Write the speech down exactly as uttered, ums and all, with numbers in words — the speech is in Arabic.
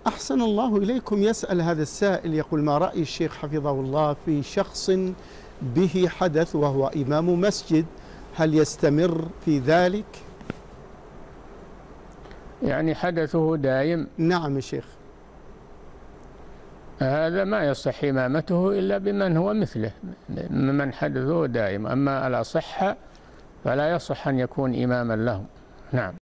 أحسن الله إليكم. يسأل هذا السائل يقول: ما رأي الشيخ حفظه الله في شخص به حدث وهو إمام مسجد، هل يستمر في ذلك؟ يعني حدثه دائم؟ نعم يا شيخ. هذا ما يصح إمامته إلا بمن هو مثله، من حدثه دائم. أما الأصحة فلا يصح أن يكون إماما لهم. نعم.